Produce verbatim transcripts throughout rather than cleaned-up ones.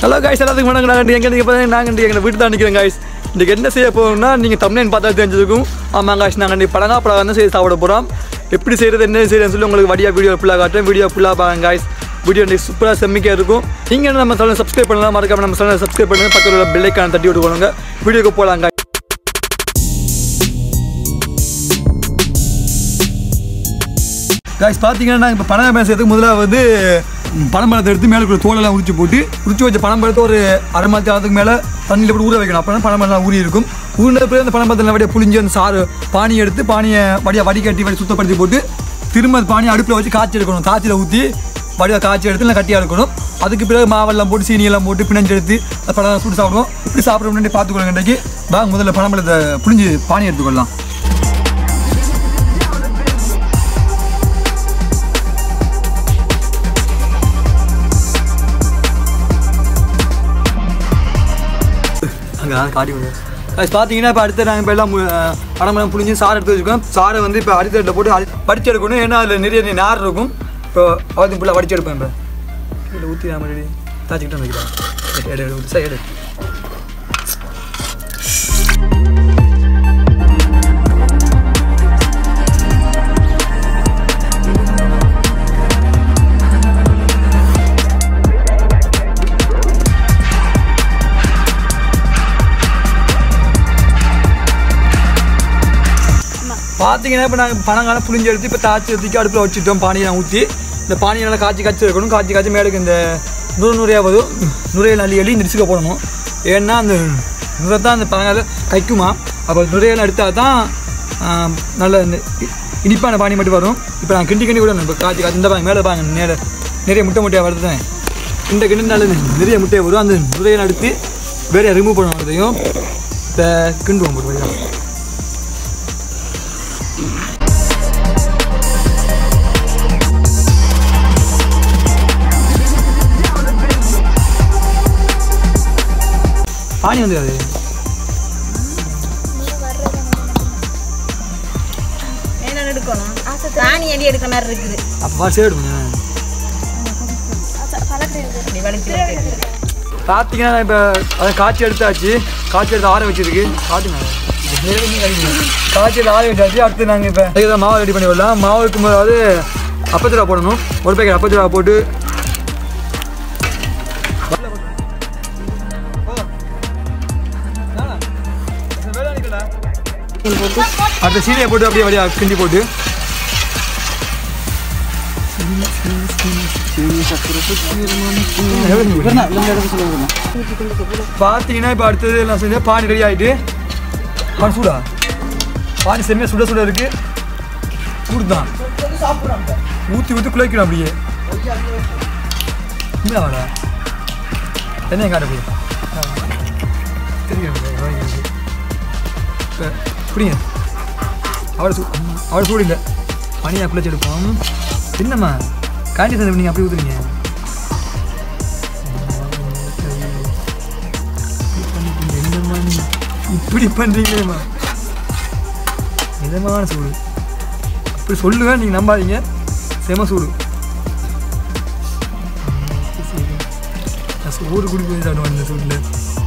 Hello guys, எல்லாத்துக்கும் வணக்கம். நாங்கள் எங்கே நீங்கள் நாங்கள் எங்கள் வீட்டு தான் நிற்கிறேன் காய்ஸ். இன்றைக்கி என்ன செய்ய போகிறோம்னா, நீங்கள் தமிழ்நாடு பார்த்தா தெரிஞ்சிருக்கும். ஆமாம் காய்ஸ், நாங்கள் இன்றைக்கி பழங்கா பழம் வந்து செய்து சாப்பிட போகிறோம். எப்படி செய்கிறது என்ன செய்யறதுன்னு சொல்லி உங்களுக்கு வடியாக வீடியோ ஃபுல்லாக காட்டுறேன். வீடியோ ஃபுல்லாக பாருங்க காய்ஸ். வீடியோ இன்றைக்கி சூப்பராக செம்மிக்காக இருக்கும். நீங்கள் என்ன நம்ம சேனலை சப்ஸ்கிரைப் பண்ணலாம், மறக்காம நம்ம சேனலை சப்ஸ்கிரைப் பண்ணுங்க. பக்கத்தில் உள்ள பெல் ஐக்கானை தட்டி விட்டு போடுங்க. வீடியோக்கு போகலாம் காய்ஸ். காய்ஸ் பார்த்தீங்கன்னா நாங்கள் இப்போ பணம் பேசுறதுக்கு முதல்ல வந்து பனம்பழத்தை எடுத்து மேலே தோலெல்லாம் உரிச்சு போட்டு உரிச்சு வச்ச பனம்பழத்தை ஒரு அரை மணி நேரத்துக்கு மேலே தண்ணியில் போட்டு ஊற வைக்கணும். அப்போ தான் பனம்பழம் ஊறி இருக்கும். ஊறின பிறகு அந்த பனம்பழத்தில் வடியாக புளிஞ்சு அந்த சாறு பானியை எடுத்து பானியை வடியாக வடிகட்டி வடி சுத்தப்படுத்தி போட்டு திரும்ப பானியை அடுப்பில் வச்சு காய்ச்சி எடுக்கணும். காய்ச்சியில் ஊற்றி வடியாக காய்ச்சி எடுத்து இல்லை கட்டியாக இருக்கணும். அதுக்கு பிறகு மாவெல்லாம் போட்டு சீனியெல்லாம் போட்டு பிணைஞ்சு எடுத்து அந்த பழம் சுட்டு சாப்பிடுவோம். இப்படி சாப்பிட முன்னாடி பார்த்துக்கொள்ளுங்க. இன்றைக்கு வாங்க முதல்ல பனம்பழத்தை புளிஞ்சு பானி எடுத்துக்கொள்ளலாம். காட்டி அது பார்த்தீங்கன்னா இப்போ அடுத்த நாங்கள் இப்போ எல்லாம் பனம்பழம் புளிஞ்சு சாறு எடுத்து வச்சுக்கோம். சாரை வந்து இப்போ அடித்தட்டில் போட்டு அடி படிச்சு எடுக்கணும். ஏன்னா அதில் நிறைய நார் இருக்கும். இப்போ அவருக்கு ஃபுல்லாக வடிச்சு எடுப்பேன். இப்போ இதில் ஊற்றி நான் மறுபடி தாச்சிக்கிட்டு வைக்கிறேன். எடு எடு சார் எடு. பார்த்தீங்கன்னா இப்போ நாங்கள் பனங்கான புளிஞ்சு எடுத்து இப்போ தாச்சி எடுத்துக்கி அடுப்பில் வச்சுட்டோம். பானியை ஊற்றி இந்த பானியை நல்லா காய்ச்சி காய்ச்சி இருக்கணும். காய்ச்சி காய்ச்சி மேலுக்கு இந்த நூறு நுறையாக வரும். நுரையில் அள்ளி அள்ளி இந்த டிஸ்க போடணும். ஏன்னா அந்த நுரை தான் அந்த பனங்கால கைக்குமா. அப்போ நுரையெல்லாம் எடுத்தால் தான் நல்ல இந்த இனிப்பான பானி மட்டும் வரும். இப்போ நான் கிண்டி கிண்டி விடணும். இப்போ காய்ச்சி காய்ச்சி இந்த பாங்க மேலே பாங்க நேர நிறைய முட்டை முட்டையாக வருது தான். இந்த கிண்டி நல்ல நிறைய முட்டையை வரும். அந்த நுரையெல்லாம் எடுத்து வேற ரிமூவ் பண்ணணும். அதையும் இப்போ கிண்டுவோம் போட்டு வழியாக. பானி வந்து அது அப்பா சேடுங்க. பார்த்தீங்கன்னா இப்போ அதை காய்ச்சி எடுத்தாச்சு. காய்ச்சி எடுத்து ஆற வச்சிருக்கு. காட்டுங்க காய்ச்சி எடுத்து ஆற வச்சாச்சு. அடுத்து நாங்கள் இப்போ அதுக்கு மாவு ரெடி பண்ணி விடலாம். மாவு இருக்கும்போது அப்பத்தில் போடணும். ஒரு பேக்கெட் அப்பத்தில் போட்டு அடுத்த சீனியை போட்டு அப்படியே வழியாக கிண்டி போட்டு பார்த்தீங்கன்னா இப்போ அடுத்தது எல்லாம் செஞ்சு பானி ரெடி ஆகிட்டு பானி சூடா பானி செம்மையாக சுட சுட இருக்கு. சூடு தான் ஊற்றி ஊற்றி குழைக்கணும். அப்படியே என்ன வாடா என்ன காட்ட போய் தெரியும் இப்போ புரியுங்க. அவளை சூ அவளை சூடு இல்லை. பனியாக குளிச்சு எடுப்போம். என்னம்மா காண்டி சேர்ந்து நீங்கள் அப்படி ஊற்றுறீங்க. என்னம்மா இப்படி பண்ணுறீங்களேம்மா. மிதமான சூடு அப்படி சொல்லுவேன். நீங்கள் நம்பாதீங்க. செம சூடு. சூடு குடிக்க சாப்பிடுவேன் இந்த சூடில்.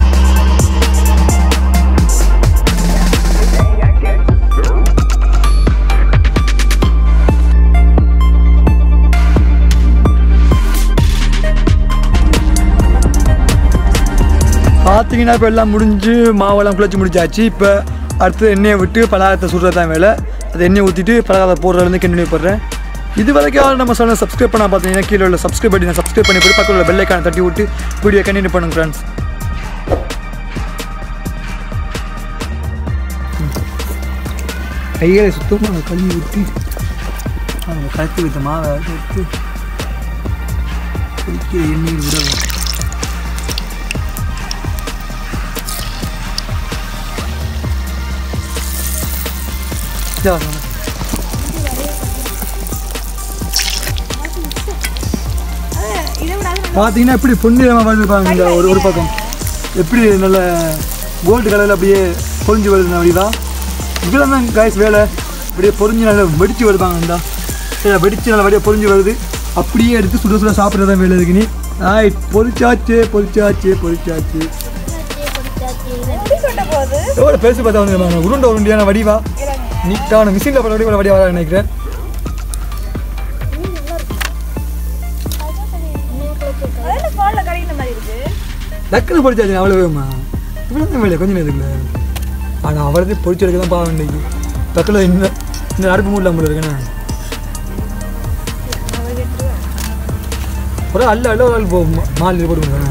பார்த்தீங்கன்னா இப்போ எல்லாம் முடிஞ்சு மாவெல்லாம் குழச்சி முடிச்சாச்சு. இப்போ அடுத்து எண்ணெயை விட்டு பலகாரத்தை சுடுறது தான் வேலை. அது எண்ணெயை ஊற்றிட்டு பலகாரத்தை போடுறதுலேருந்து கண்டினியூ பண்ணுறேன். இது வரைக்கும் நம்ம சேனலை சப்ஸ்கிரைப் பண்ணால் பார்த்தீங்கன்னா கீழே உள்ள சப்ஸ்கிரைப் பண்ணி சப்ஸ்கிரைப் பண்ணி போட்டு பக்கத்தில் உள்ள பெல் ஐக்கானை தட்டி விட்டு வீடியோ கண்டினியூ பண்ணுங்க ஃப்ரெண்ட்ஸ். கைகளை சுத்தமாக கழுவி ஊற்றி அவங்க கலத்தி வைத்த மாவை எடுத்து குடிக்கிற எண்ணெயில் விடவும். பார்த்தீங்கன்னா எப்படி பொன்னிறமாக வருதுப்பாங்க. இந்த ஒரு ஒரு பக்கம் எப்படி நல்ல கோல்டு கலரில் அப்படியே பொறிஞ்சு வருது. அப்படிதான் இதெல்லாம் தான் காய்ஸ் வேலை. அப்படியே பொறிஞ்சு நல்லா வெடிச்சு வருவாங்க. இந்த வெடிச்சு நல்லா வடியாக பொறிஞ்சு வருது. அப்படியே எடுத்து சுட சுட சாப்பிட்றதான் வேலை இருக்குன்னு ஆய் பொரிச்சாச்சு பொரிச்சாச்சு பொரிச்சாச்சு எவ்வளோ பேசி பார்த்தா வந்து உருண்டை உருண்டியான வடிவா நீட்டான மிஷினில் போட வடிவா வடிவா நினைக்கிறேன். டக்குன்னு பொரிச்சாச்சு அவ்வளோவேம்மா இவ்வளோ வேலையா கொஞ்சம் நேரத்துக்குள்ள. ஆனால் அவரது பொரிச்சு எடுக்க தான் பாவம் இன்னைக்கு பக்கத்தில் இந்த இந்த அடுப்பு மூடில் நம்மள இருக்கேண்ணா ஒரு அல்ல அல்ல ஒரு ஆள் போகும் மாலில் போட்டுருக்கேன்.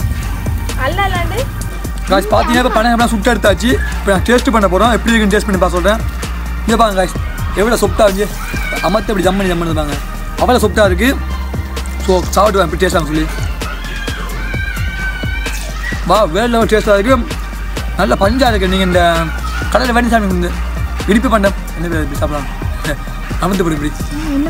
காய்ஸ் பார்த்தீங்கன்னா இப்போ பணம் சுட்டு எடுத்தாச்சு. இப்போ நான் டேஸ்ட் பண்ண போகிறோம். எப்படி இருக்குன்னு டேஸ்ட் பண்ணி பார்க்க சொல்கிறேன். இங்கே பாருங்க காய்ஸ் எவ்வளோ சொப்டாக இருந்துச்சு. அமர்த்து அப்படி ஜம்மனி ஜம்மனி இருந்தாங்க அவ்வளோ சொப்டாக இருக்குது. ஸோ சாப்பிடுவேன் எப்படி டேஸ்ட்டாக சொல்லி வா வேறு டேஸ்ட்டாக இருக்குது. நல்ல பஞ்சாக இருக்குது. நீங்கள் இந்த கடையில் வேண்டி சாமி வந்து இடிப்பு பண்ண என்ன பேர் இப்படி சாப்பிடலாம் அமர்ந்து போடு இப்படி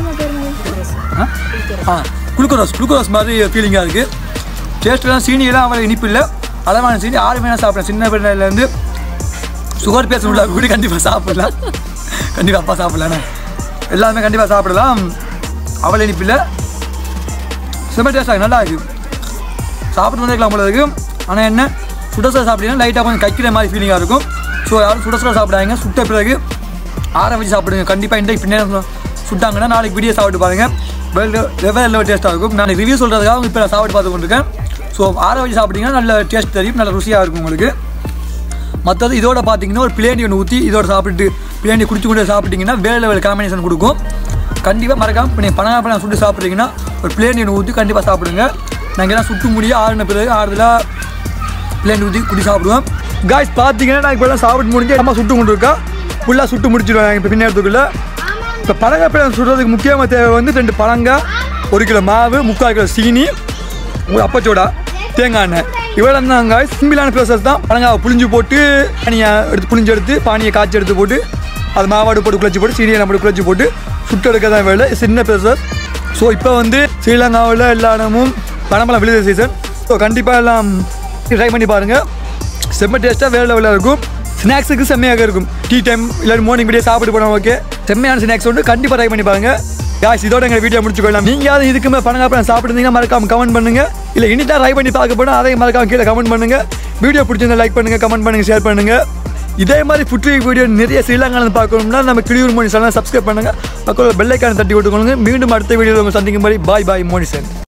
ஆ குளுக்கோரோஸ் குளுக்கோரோஸ் மாதிரி ஃபீலிங்காக இருக்குது. டேஸ்ட்லாம் சீனியெல்லாம் அவ்வளோ இனிப்பு இல்லை. அளவான சீனி ஆறு மணி நேரம் சாப்பிட்றேன். சின்ன பிள்ளைலேருந்து சுகர் பேச உள்ள கூட கண்டிப்பாக சாப்பிடலாம். கண்டிப்பாக அப்பா சாப்பிட்லாண்ணே எல்லாருமே கண்டிப்பாக சாப்பிடலாம். அவ்வளோ இனிப்பு இல்லை. செம்ம டேஸ்ட்டாக நல்லா இருக்குது. சாப்பிட்டு வந்துருக்கலாம் அவ்வளோ இருக்குது. ஆனால் என்ன சுட சுட சாப்பிட்டீங்கன்னா லைட்டாக கொஞ்சம் கைக்கிற மாதிரி ஃபீலிங்காக இருக்கும். ஸோ யாரும் சுட சுட சாப்பிடாங்க. சுட்ட பிறகு ஆற வச்சு சாப்பிடுங்க. கண்டிப்பாக இன்றைக்கு பின்னாடி சுட்டாங்கன்னா நாளைக்கு வீடியோ சாப்பிட்டு பாருங்கள். வெவ்வேறு வெவ்வேறு டேஸ்ட்டாக இருக்கும். நான் ரிவ்யூ சொல்கிறதுக்காக இப்போ நான் சாப்பிட்டு பார்த்து கொண்டிருக்கேன். ஸோ ஆற வச்சு சாப்பிட்டீங்கன்னா நல்ல டேஸ்ட் தெரியும். நல்ல ருசியாக இருக்கும் உங்களுக்கு. மற்றது இதோட பார்த்தீங்கன்னா ஒரு பிளேண்டி ஒன்று ஊற்றி இதோட சாப்பிட்டு பிளேண்டி குடிச்சு கொண்டு சாப்பிட்டிங்கன்னா வேறு லெவல் காம்பினேஷன் கொடுக்கும். கண்டிப்பாக மறக்காமல் இப்போ நீங்கள் பணம் பணம் சுட்டு சாப்பிட்றீங்கன்னா ஒரு பிளேண்டி ஒன்று ஊற்றி கண்டிப்பாக சாப்பிடுங்க. நாங்கள் எல்லாம் சுட்டு முடிய ஆறுன பிறகு ஆறுதலாக பிளேண்டி ஊற்றி குடி சாப்பிடுவோம். காய்ஸ் பார்த்தீங்கன்னா நான் இப்போ எல்லாம் சாப்பிட்டு முடிஞ்சு அம்மா சுட்டு கொண்டு இருக்கா ஃபுல்லாக சுட்டு முடிச்சிடுவாங்க இப்போ பின்னேறதுக்குள்ளே. இப்போ பழங்காய் பழம் சுடுறதுக்கு முக்கியமாக தேவை வந்து ரெண்டு பழங்காய் ஒரு கிலோ மாவு முக்கால் கிலோ சீனி ஒரு அப்பச்சோடா தேங்காய் எண்ணெய் இவ்வளோ தான் காய்ஸ். சிம்பிளான ப்ரோசஸ் தான். பழங்காவை புளிஞ்சு போட்டு பானியை எடுத்து புளிஞ்சு எடுத்து பானியை காய்ச்சி எடுத்து போட்டு அது மாவாடு போட்டு குழச்சி போட்டு சீனியை நம்ம குழச்சி போட்டு சுட்டு எடுக்க தான் வேலை சின்ன ப்ரோசஸ். ஸோ இப்போ வந்து ஸ்ரீலங்காவில் எல்லா இடமும் பழம்பழம் விழுத சீசன். ஸோ கண்டிப்பாக எல்லாம் ட்ரை பண்ணி பாருங்கள். செம்ம டேஸ்ட்டாக வேறு லெவலில் இருக்கும். ஸ்நாக்ஸுக்கு செம்மையாக இருக்கும். டீ டைம் இல்லை மார்னிங் வீடியோ சாப்பிட்டு போனால் ஓகே. செம்மையான ஸ்நாக்ஸ் வந்து கண்டிப்பாக ட்ரை பண்ணி பாருங்கள். காய்ஸ் இதோட எங்கள் வீடியோ முடிச்சுக்கொள்ளலாம். நீங்கள் யாரும் இதுக்கு மேலே பணங்காப்பழம் சாப்பிட்டுருந்தீங்கன்னா மறக்காம கமெண்ட் பண்ணுங்கள். இல்லை இனி தான் ட்ரை பண்ணி பார்க்க போனால் அதையும் மறக்காம கீழே கமெண்ட் பண்ணுங்கள். வீடியோ பிடிச்சிருந்தா லைக் பண்ணுங்கள் கமெண்ட் பண்ணுங்கள் ஷேர் பண்ணுங்கள். இதே மாதிரி ஃபுட் வீடியோ நிறைய ஸ்ரீலங்காவில் பார்க்கணும்னா நம்ம கிளியூர் மோனி சேனலை சப்ஸ்கிரைப் பண்ணுங்கள். பக்கத்தில் பெல் ஐக்கானை தட்டி விட்டுக்கொள்ளுங்க. மீண்டும் அடுத்த வீடியோவில் சந்திக்கும் மாதிரி பாய் பாய் மோனி சேன்.